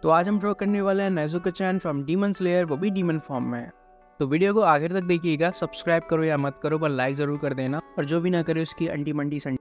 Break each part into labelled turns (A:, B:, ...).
A: तो आज हम ड्रॉ करने वाले हैं नेज़ुको-चैन फ्रॉम डीमन स्लेयर, वो भी डीमन फॉर्म में। तो वीडियो को आखिर तक देखिएगा, सब्सक्राइब करो या मत करो पर लाइक ज़रूर कर देना, और जो भी ना करे उसकी अंटी मंडी संडी।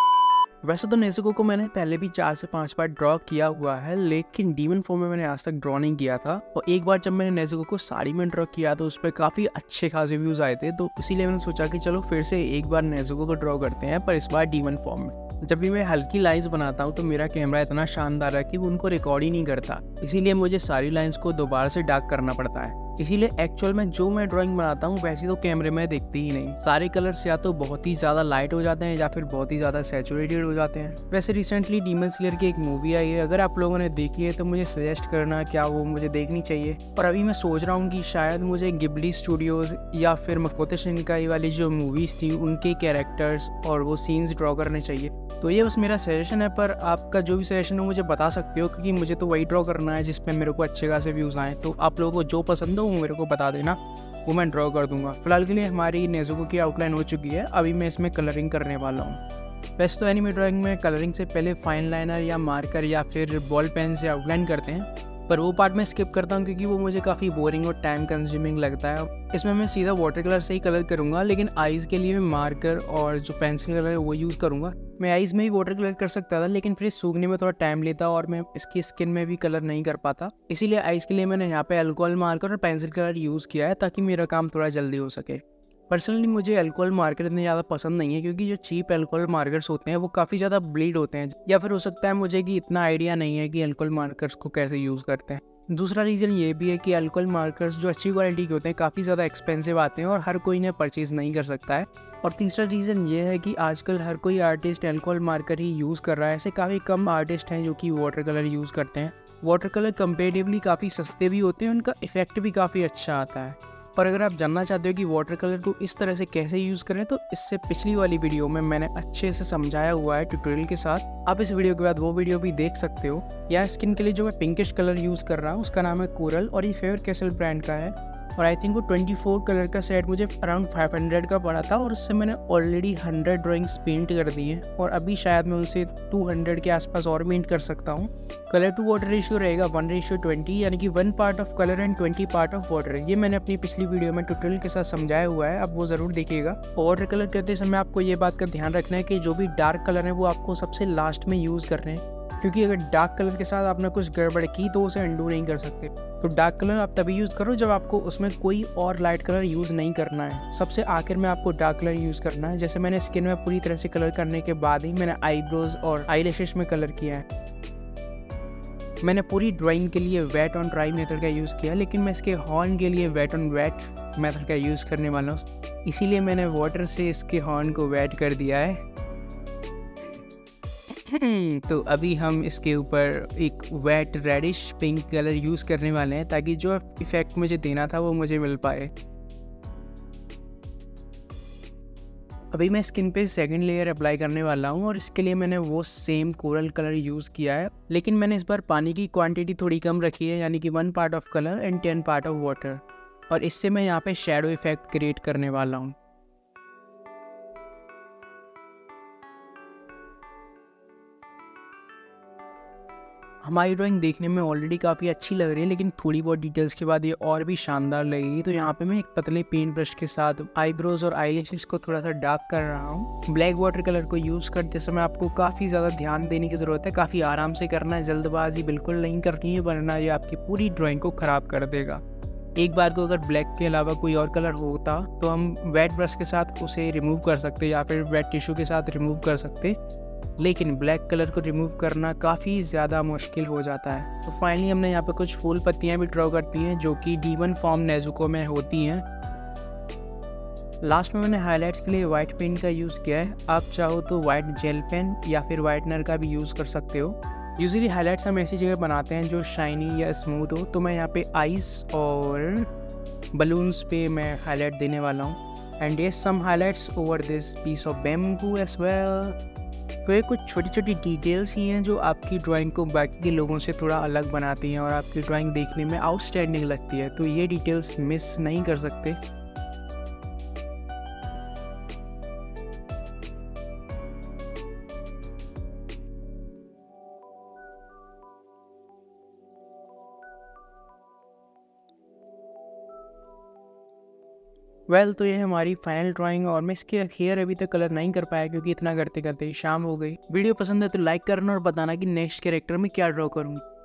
A: वैसे तो नेज़ुको को मैंने पहले भी 4 से 5 बार ड्रॉ किया हुआ है, लेकिन डीमन फॉर्म में मैंने आज तक ड्रॉ नहीं किया था। और एक बार जब मैंने नेज़ुको को साड़ी में ड्रॉ किया तो उस पर काफ़ी अच्छे खासे व्यूज़ आए थे, तो इसीलिए मैंने सोचा कि चलो फिर से एक बार नेज़ुको को ड्रॉ करते हैं, पर इस बार डीमन फॉर्म में। जब भी मैं हल्की लाइंस बनाता हूँ तो मेरा कैमरा इतना शानदार है कि वो उनको रिकॉर्ड ही नहीं करता, इसीलिए मुझे सारी लाइंस को दोबारा से डार्क करना पड़ता है। इसीलिए एक्चुअल में जो मैं ड्राइंग बनाता हूँ वैसे तो कैमरे में दिखती ही नहीं। सारे कलर्स या तो बहुत ही ज़्यादा लाइट हो जाते हैं या फिर बहुत ही ज़्यादा सैचुरेटेड हो जाते हैं। वैसे रिसेंटली डीमन स्लेयर की एक मूवी आई है, अगर आप लोगों ने देखी है तो मुझे सजेस्ट करना क्या वो मुझे देखनी चाहिए। और अभी मैं सोच रहा हूँ कि शायद मुझे गिबली स्टूडियोज़ या फिर मकोतो शिनकाई वाली जो मूवीज़ थी उनके कैरेक्टर्स और वो सीन्स ड्रॉ करने चाहिए। तो ये बस मेरा सजेशन है, पर आपका जो भी सजेशन हो मुझे बता सकते हो, क्योंकि मुझे तो वही ड्रॉ करना है जिसमें मेरे को अच्छे खासे व्यूज़ आएँ। तो आप लोगों को जो पसंद हो वो मेरे को बता देना, वो मैं ड्रॉ कर दूंगा। फिलहाल के लिए हमारी नेज़ुको की आउटलाइन हो चुकी है, अभी मैं इसमें कलरिंग करने वाला हूँ। वैसे तो एनिमे ड्राइंग में कलरिंग से पहले फाइन लाइनर या मार्कर या फिर बॉल पेन से आउटलाइन करते हैं, पर वो पार्ट मैं स्किप करता हूँ क्योंकि वो मुझे काफ़ी बोरिंग और टाइम कंज्यूमिंग लगता है। इसमें मैं सीधा वाटर कलर से ही कलर करूँगा, लेकिन आइज़ के लिए मैं मार्कर और जो पेंसिल कलर है वो यूज़ करूँगा। मैं आइज़ में ही वाटर कलर कर सकता था, लेकिन फिर सूखने में थोड़ा टाइम लेता और मैं इसकी स्किन में भी कलर नहीं कर पाता। इसीलिए आइज़ के लिए मैंने यहाँ पे अल्कोहल मार्कर और पेंसिल कलर यूज़ किया है, ताकि मेरा काम थोड़ा जल्दी हो सके। पर्सनली मुझे अल्कोहल मार्कर इतने ज़्यादा पसंद नहीं है, क्योंकि जो चीप अल्कोहल मार्कर्स होते हैं वो काफ़ी ज़्यादा ब्लीड होते हैं, या फिर हो सकता है मुझे कि इतना आइडिया नहीं है कि अल्कोहल मार्कर्स को कैसे यूज़ करते हैं। दूसरा रीज़न ये भी है कि अल्कोहल मार्कर्स जो अच्छी क्वालिटी के होते हैं काफ़ी ज़्यादा एक्सपेंसिव आते हैं और हर कोई इन्हें परचेज़ नहीं कर सकता है। और तीसरा रीज़न ये है कि आजकल हर कोई आर्टिस्ट अल्कोहल मार्कर ही यूज़ कर रहा है। ऐसे काफ़ी कम आर्टिस्ट हैं जो कि वाटर कलर यूज़ करते हैं। वाटर कलर कंपेरेटिवली काफ़ी सस्ते भी होते हैं, उनका इफेक्ट भी काफ़ी अच्छा आता है। और अगर आप जानना चाहते हो कि वाटर कलर को इस तरह से कैसे यूज़ करें, तो इससे पिछली वाली वीडियो में मैंने अच्छे से समझाया हुआ है ट्यूटोरियल के साथ। आप इस वीडियो के बाद वो वीडियो भी देख सकते हो। या स्किन के लिए जो मैं पिंकिश कलर यूज़ कर रहा हूँ उसका नाम है कोरल, और ये फेवर कैसल ब्रांड का है। और आई थिंक वो 24 कलर का सेट मुझे अराउंड 500 का पड़ा था, और उससे मैंने ऑलरेडी 100 ड्राइंग्स पेंट कर दी हैं, और अभी शायद मैं उनसे 200 के आसपास और पेंट कर सकता हूँ। कलर टू वाटर रेशियो रहेगा 1:20, यानी कि 1 part of colour and 20 part of water. ये मैंने अपनी पिछली वीडियो में ट्यूटोरियल के साथ समझाया हुआ है, आप वो ज़रूर देखिएगा। वाटर कलर करते समय आपको ये बात का ध्यान रखना है कि जो भी डार्क कलर है वो आपको सबसे लास्ट में यूज़ करने हैं, क्योंकि अगर डार्क कलर के साथ आपने कुछ गड़बड़ की तो उसे अंडू नहीं कर सकते। तो डार्क कलर आप तभी यूज़ करो जब आपको उसमें कोई और लाइट कलर यूज़ नहीं करना है। सबसे आखिर में आपको डार्क कलर यूज़ करना है। जैसे मैंने स्किन में पूरी तरह से कलर करने के बाद ही मैंने आईब्रोज और आईलैशेस में कलर किया है। मैंने पूरी ड्राइंग के लिए वेट ऑन ड्राई मेथड का यूज़ किया, लेकिन मैं इसके हॉर्न के लिए वेट ऑन वेट मेथड का यूज़ करने वाला हूँ, इसीलिए मैंने वाटर से इसके हॉर्न को वेट कर दिया है। तो अभी हम इसके ऊपर एक wet reddish pink colour use करने वाले हैं, ताकि जो इफ़ेक्ट मुझे देना था वो मुझे मिल पाए। अभी मैं स्किन पे सेकंड लेयर अप्लाई करने वाला हूँ, और इसके लिए मैंने वो सेम कोरल कलर यूज़ किया है, लेकिन मैंने इस बार पानी की क्वांटिटी थोड़ी कम रखी है, यानी कि 1 part of colour and 10 part of water. और इससे मैं यहाँ पे शेडो इफेक्ट क्रिएट करने वाला हूँ। हमारी ड्राइंग देखने में ऑलरेडी काफ़ी अच्छी लग रही है, लेकिन थोड़ी बहुत डिटेल्स के बाद ये और भी शानदार लगेगी। तो यहाँ पे मैं एक पतले पेंट ब्रश के साथ आईब्रोज और आईलैशेस को थोड़ा सा डार्क कर रहा हूँ। ब्लैक वाटर कलर को यूज़ करते समय आपको काफ़ी ज़्यादा ध्यान देने की ज़रूरत है, काफ़ी आराम से करना है, जल्दबाजी बिल्कुल नहीं करनी है, वरना ये आपकी पूरी ड्राइंग को ख़राब कर देगा। एक बार को अगर ब्लैक के अलावा कोई और कलर होता तो हम वेट ब्रश के साथ उसे रिमूव कर सकते या फिर वेट टिश्यू के साथ रिमूव कर सकते, लेकिन ब्लैक कलर को रिमूव करना काफ़ी ज़्यादा मुश्किल हो जाता है। तो फाइनली हमने यहाँ पे कुछ फूल पत्तियाँ भी ड्रॉ करती हैं, जो कि डीमन फॉर्म नेज़ुको में होती हैं। लास्ट में मैंने हाइलाइट्स के लिए वाइट पेन का यूज़ किया है। आप चाहो तो वाइट जेल पेन या फिर वाइटनर का भी यूज़ कर सकते हो। यूजुअली हाइलाइट्स हम ऐसी जगह बनाते हैं जो शाइनी या स्मूथ हो, तो मैं यहाँ पे आइस और बलून्स पे मैं हाईलाइट देने वाला हूँ। एंड ये some highlights over this piece of bamboo as well. तो ये कुछ छोटी छोटी डिटेल्स ही हैं जो आपकी ड्राइंग को बाकी के लोगों से थोड़ा अलग बनाती हैं और आपकी ड्राइंग देखने में आउटस्टैंडिंग लगती है। तो ये डिटेल्स मिस नहीं कर सकते। वेल तो ये हमारी फाइनल ड्राइंग और मैं इसके हेयर अभी तक कलर नहीं कर पाया क्योंकि इतना करते करते शाम हो गई। वीडियो पसंद है तो लाइक करना और बताना कि नेक्स्ट कैरेक्टर में क्या ड्रॉ करूँ।